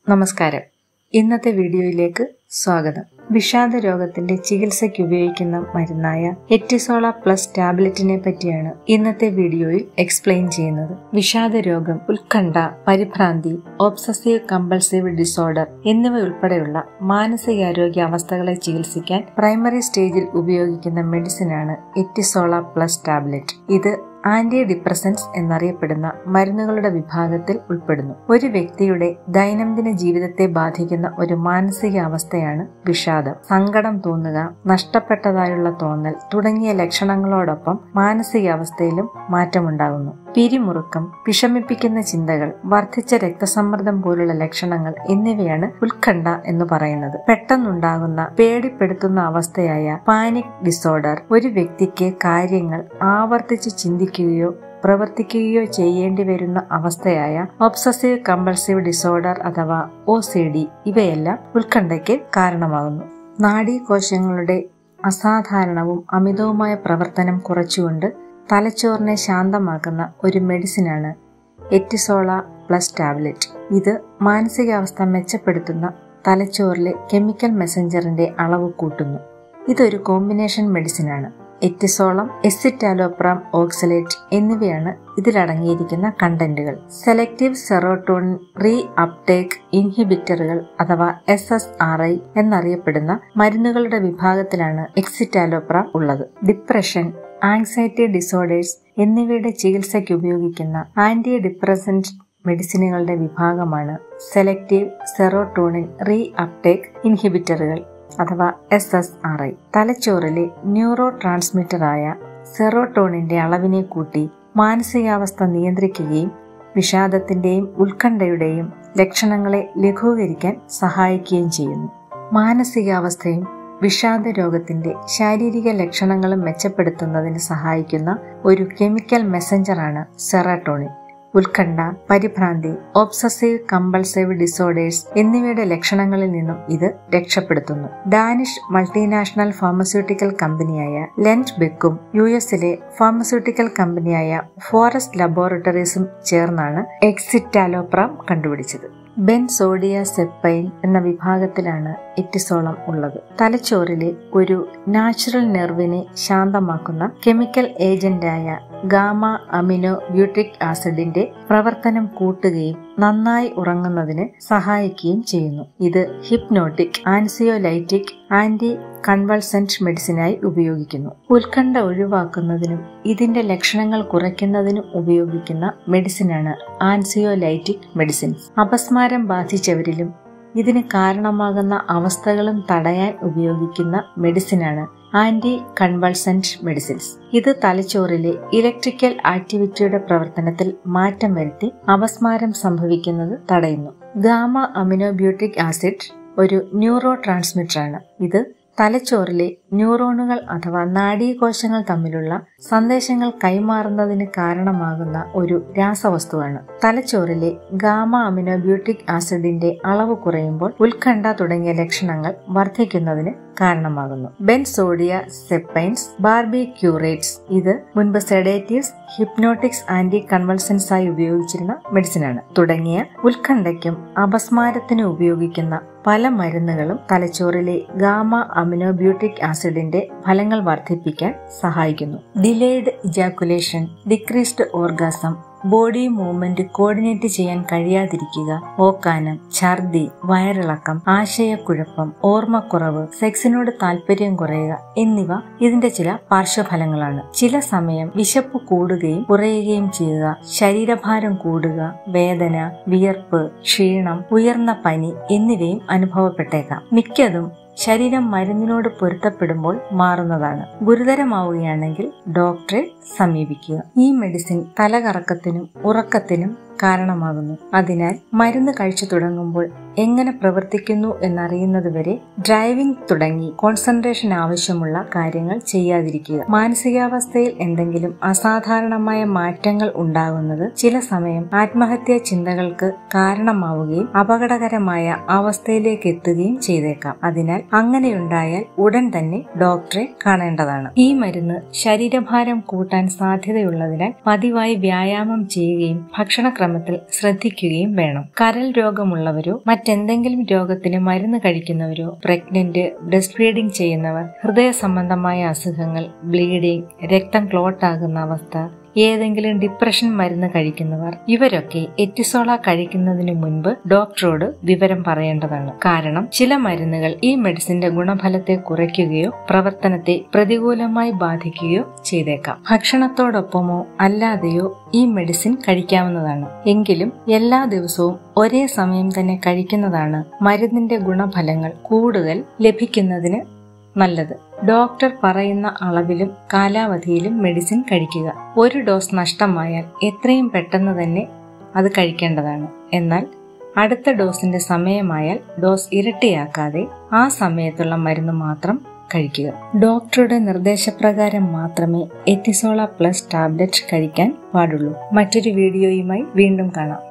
നമസ്കാരം. ഇന്നത്തെ വീഡിയോയിലേക്ക് സ്വാഗതം. വിഷാദ രോഗത്തിന്റെ ചികിത്സയ്ക്ക് ഉപയോഗിക്കുന്ന മരുന്നായ എറ്റിസോള പ്ലസ് ടാബ്ലറ്റിനെ പറ്റിയാണ് ഇന്നത്തെ വീഡിയോയിൽ എക്സ്പ്ലെയിൻ ചെയ്യുന്നത്. വിഷാദ രോഗം, ഉത്കണ്ഠ, പരിഭ്രാന്തി, ഒബ്സസീവ് കമ്പൾസീവ് ഡിസോർഡർ എന്നിവ ഉൾപ്പെടെയുള്ള മാനസികാരോഗ്യ അവസ്ഥകളെ ചികിത്സിക്കാൻ പ്രൈമറി സ്റ്റേജിൽ ഉപയോഗിക്കുന്ന മെഡിസിനാണ് എറ്റിസോള പ്ലസ് ടാബ്ലറ്റ്. ഇത് ആന്റി ഡിപ്രസൻസ് എന്നറിയപ്പെടുന്ന മരുന്നുകളുടെ വിഭാഗത്തിൽ ഉൾപ്പെടുന്നു. ഒരു വ്യക്തിയുടെ ദൈനംദിന ജീവിതത്തെ ബാധിക്കുന്ന ഒരു മാനസിക അവസ്ഥയാണ് വിഷാദം. സങ്കടം തോന്നുക, നഷ്ടപ്പെട്ടതായുള്ള തോന്നൽ തുടങ്ങിയ ലക്ഷണങ്ങളോടൊപ്പം മാനസികാവസ്ഥയിലും മാറ്റമുണ്ടാകുന്നു. പിരിമുറുക്കം, വിഷമിപ്പിക്കുന്ന ചിന്തകൾ, വർദ്ധിച്ച രക്തസമ്മർദ്ദം പോലുള്ള ലക്ഷണങ്ങൾ എന്നിവയാണ് ഉത്കണ്ഠ എന്ന് പറയുന്നത്. പെട്ടെന്നുണ്ടാകുന്ന പേടിപ്പെടുത്തുന്ന അവസ്ഥയായ പാനിക് ഡിസോർഡർ ഒരു വ്യക്തിക്ക് കാര്യങ്ങൾ ആവർത്തിച്ച് ചിന്തിക്കുകയോ പ്രവർത്തിക്കുകയോ ചെയ്യേണ്ടി വരുന്ന അവസ്ഥയായ ഒബ്സസീവ് കമ്പൾസീവ് ഡിസോർഡർ അഥവാ OCD ഇവയെല്ലാം ഉത്കണ്ഠയ്ക്ക് കാരണമാകുന്നു. നാഡീകോശങ്ങളുടെ അസാധാരണവും അമിതവുമായ പ്രവർത്തനം കുറച്ചുകൊണ്ട് തലച്ചോറിനെ ശാന്തമാക്കുന്ന ഒരു മെഡിസിനാണ് എറ്റിസോള പ്ലസ് ടാബ്ലറ്റ്. ഇത് മാനസികാവസ്ഥ മെച്ചപ്പെടുത്തുന്ന തലച്ചോറിലെ കെമിക്കൽ മെസഞ്ചറിന്റെ അളവ് കൂട്ടുന്നു. ഇതൊരു കോമ്പിനേഷൻ മെഡിസിനാണ്. എറ്റിസോളം, എസിറ്റാലോപ്രാം ഓക്സലേറ്റ് എന്നിവയാണ് ഇതിലടങ്ങിയിരിക്കുന്ന കണ്ടന്റുകൾ. സെലക്റ്റീവ് സെറോട്ടോണിൻ റീ അപ്ടേക്ക് ഇൻഹിബിറ്ററുകൾ അഥവാ SSRI എന്നറിയപ്പെടുന്ന മരുന്നുകളുടെ വിഭാഗത്തിലാണ് എസിറ്റാലോപ്രാം ഉള്ളത്. ഡിപ്രഷൻ, ആങ്സൈറ്റി ഡിസോർഡേഴ്സ് എന്നിവയുടെ ചികിത്സയ്ക്ക് ഉപയോഗിക്കുന്ന ആന്റി ഡിപ്രസന്റ് മെഡിസിനുകളുടെ വിഭാഗമാണ് സെലക്റ്റീവ് സെറോട്ടോണിൻ റീ അപ്ടേക്ക് ഇൻഹിബിറ്ററുകൾ അഥവാ SSRI. തലച്ചോറിലെ ന്യൂറോ ട്രാൻസ്മിറ്ററായ സെറോട്ടോണിന്റെ അളവിനെ കൂട്ടി മാനസികാവസ്ഥ നിയന്ത്രിക്കുകയും വിഷാദത്തിന്റെയും ഉത്കണ്ഠയുടെയും ലക്ഷണങ്ങളെ ലഘൂകരിക്കാൻ സഹായിക്കുകയും ചെയ്യുന്നു. മാനസികാവസ്ഥയും വിഷാദ രോഗത്തിന്റെ ശാരീരിക ലക്ഷണങ്ങളും മെച്ചപ്പെടുത്തുന്നതിന് സഹായിക്കുന്ന ഒരു കെമിക്കൽ മെസഞ്ചറാണ് സെറോട്ടോണിൻ. ഉത്കണ്ഠ, പരിഭ്രാന്തി, ഒബ്സസീവ് കമ്പൾസീവ് ഡിസോർഡേഴ്സ് എന്നിവയുടെ ലക്ഷണങ്ങളിൽ നിന്നും ഇത് രക്ഷപ്പെടുത്തുന്നു. ഡാനിഷ് മൾട്ടിനാഷണൽ ഫാർമസ്യൂട്ടിക്കൽ കമ്പനിയായ ലെൻറ്റ് ബെക്കും US-ലെ ഫാർമസ്യൂട്ടിക്കൽ കമ്പനിയായ ഫോറസ്റ്റ് ലബോറട്ടറീസും ചേർന്നാണ് എസിറ്റാലോപ്രാം കണ്ടുപിടിച്ചത്. ബെൻസോഡിയാസെപ്പൈൻ എന്ന വിഭാഗത്തിലാണ് എറ്റിസോളം ഉള്ളത്. തലച്ചോറിലെ ഒരു നാച്ചുറൽ നെർവിനെ ശാന്തമാക്കുന്ന കെമിക്കൽ ഏജന്റായ ഗാമ അമിനോ ബ്യൂട്ടിക് ആസിഡിന്റെ പ്രവർത്തനം കൂട്ടുകയും നന്നായി ഉറങ്ങുന്നതിന് സഹായിക്കുകയും ചെയ്യുന്നു. ഇത് ഹിപ്നോട്ടിക്, ആൻസിയോലൈറ്റിക്, ആന്റി കൺവൾസന്റ് മെഡിസിനായി ഉപയോഗിക്കുന്നു. ഉത്കണ്ഠ ഒഴിവാക്കുന്നതിനും ഇതിന്റെ ലക്ഷണങ്ങൾ കുറയ്ക്കുന്നതിനും ഉപയോഗിക്കുന്ന മെഡിസിനാണ് ആൻസിയോലൈറ്റിക് മെഡിസിൻസ്. അപസ്മാരം ബാധിച്ചവരിലും ഇതിന് കാരണമാകുന്ന അവസ്ഥകളും തടയാൻ ഉപയോഗിക്കുന്ന മെഡിസിനാണ് ആന്റി കൺവൾസന്റ് മെഡിസിൻസ്. ഇത് തലച്ചോറിലെ ഇലക്ട്രിക്കൽ ആക്ടിവിറ്റിയുടെ പ്രവർത്തനത്തിൽ മാറ്റം വരുത്തി അപസ്മാരം സംഭവിക്കുന്നത് തടയുന്നു. ഗാമ അമിനോബ്യൂട്ടിക് ആസിഡ് ഒരു ന്യൂറോ ട്രാൻസ്മിറ്ററാണ്. ഇത് തലച്ചോറിലെ ന്യൂറോണുകൾ അഥവാ നാഡീകോശങ്ങൾ തമ്മിലുള്ള സന്ദേശങ്ങൾ കൈമാറുന്നതിന് കാരണമാകുന്ന ഒരു രാസവസ്തുവാണ്. തലച്ചോറിലെ ഗാമ അമിനോബ്യൂട്ടിക് ആസിഡിന്റെ അളവ് കുറയുമ്പോൾ ഉത്കണ്ഠ തുടങ്ങിയ ലക്ഷണങ്ങൾ വർദ്ധിക്കുന്നതിന് കാരണമാകുന്നു. ബെൻസോഡിയാസെപ്പൈൻസ് ബാർബിക്യൂറേറ്റ്സ് ഇത് മുൻപ് സെഡേറ്റീവ്സ്, ഹിപ്നോട്ടിക്സ്, ആന്റി കൺവൾസൻസ് ആയി ഉപയോഗിച്ചിരുന്ന മെഡിസിനാണ്. തുടങ്ങിയ ഉത്കണ്ഠയ്ക്കും അപസ്മാരത്തിനും ഉപയോഗിക്കുന്ന പല മരുന്നുകളും തലച്ചോറിലെ ഗാമ അമിനോബ്യൂട്ടിക് ആസിഡിന്റെ ഫലങ്ങൾ വർദ്ധിപ്പിക്കാൻ സഹായിക്കുന്നു. Delayed ejaculation, decreased orgasm, body movement coordinate ചെയ്യാൻ കഴിയാതിരിക്കുക, ഓക്കാനം, ഛർദി, വയറിളക്കം, ആശയക്കുഴപ്പം, ഓർമ്മക്കുറവ്, സെക്സിനോട് താല്പര്യം കുറയുക എന്നിവ ഇതിന്റെ ചില പാർശ്വഫലങ്ങളാണ്. ചില സമയം വിശപ്പ് കൂടുകയും കുറയുകയും ചെയ്യുക, ശരീരഭാരം കൂടുക, വേദന, വിയർപ്പ്, ക്ഷീണം, ഉയർന്ന പനി എന്നിവയും അനുഭവപ്പെട്ടേക്കാം. മിക്കതും ശരീരം മരുന്നിനോട് പൊരുത്തപ്പെടുമ്പോൾ മാറുന്നതാണ്. ഗുരുതരമാവുകയാണെങ്കിൽ ഡോക്ടറെ സമീപിക്കുക. ഈ മെഡിസിൻ തലകറക്കത്തിനും ഉറക്കത്തിനും കാരണമാകുന്നു. അതിനാൽ മരുന്ന് കഴിച്ചു തുടങ്ങുമ്പോൾ എങ്ങനെ പ്രവർത്തിക്കുന്നു എന്നറിയുന്നതുവരെ ഡ്രൈവിംഗ് തുടങ്ങി കോൺസെൻട്രേഷൻ ആവശ്യമുള്ള കാര്യങ്ങൾ ചെയ്യാതിരിക്കുക. മാനസികാവസ്ഥയിൽ എന്തെങ്കിലും അസാധാരണമായ മാറ്റങ്ങൾ ഉണ്ടാകുന്നത് ചില സമയം ആത്മഹത്യാ ചിന്തകൾക്ക് കാരണമാവുകയും അപകടകരമായ അവസ്ഥയിലേക്ക് എത്തുകയും ചെയ്തേക്കാം. അതിനാൽ അങ്ങനെയുണ്ടായാൽ ഉടൻ തന്നെ ഡോക്ടറെ കാണേണ്ടതാണ്. ഈ മരുന്ന് ശരീരഭാരം കൂട്ടാൻ സാധ്യതയുള്ളതിനാൽ പതിവായി വ്യായാമം ചെയ്യുകയും ഭക്ഷണക്രമത്തിൽ ശ്രദ്ധിക്കുകയും വേണം. കരൾ രോഗമുള്ളവരോ മറ്റെന്തെങ്കിലും രോഗത്തിന് മരുന്ന് കഴിക്കുന്നവരോ, പ്രഗ്നന്റ്, ബ്രസ്റ്റ് ഫീഡിംഗ് ചെയ്യുന്നവർ, ഹൃദയ സംബന്ധമായ അസുഖങ്ങൾ, ബ്ലീഡിംഗ്, രക്തം ക്ലോട്ട് ആകുന്ന അവസ്ഥ, ഏതെങ്കിലും ഡിപ്രഷൻ മരുന്ന് കഴിക്കുന്നവർ, ഇവരൊക്കെ എറ്റിസോള കഴിക്കുന്നതിനു മുൻപ് ഡോക്ടറോട് വിവരം പറയേണ്ടതാണ്. കാരണം ചില മരുന്നുകൾ ഈ മെഡിസിന്റെ ഗുണഫലത്തെ കുറയ്ക്കുകയോ പ്രവർത്തനത്തെ പ്രതികൂലമായി ബാധിക്കുകയോ ചെയ്തേക്കാം. ഭക്ഷണത്തോടൊപ്പമോ അല്ലാതെയോ ഈ മെഡിസിൻ കഴിക്കാവുന്നതാണ്. എങ്കിലും എല്ലാ ദിവസവും ഒരേ സമയം തന്നെ കഴിക്കുന്നതാണ് മരുന്നിന്റെ ഗുണഫലങ്ങൾ കൂടുതൽ ലഭിക്കുന്നതിന് നല്ലത്. ഡോക്ടർ പറയുന്ന അളവിലും കാലാവധിയിലും മെഡിസിൻ കഴിക്കുക. ഒരു ഡോസ് നഷ്ടമായാൽ എത്രയും പെട്ടെന്ന് തന്നെ അത് കഴിക്കേണ്ടതാണ്. എന്നാൽ അടുത്ത ഡോസിന്റെ സമയമായാൽ ഡോസ് ഇരട്ടിയാക്കാതെ ആ സമയത്തുള്ള മരുന്ന് മാത്രം കഴിക്കുക. ഡോക്ടറുടെ നിർദ്ദേശപ്രകാരം മാത്രമേ എറ്റിസോള പ്ലസ് ടാബ്ലറ്റ് കഴിക്കാൻ പാടുള്ളൂ. മറ്റൊരു വീഡിയോയുമായി വീണ്ടും കാണാം.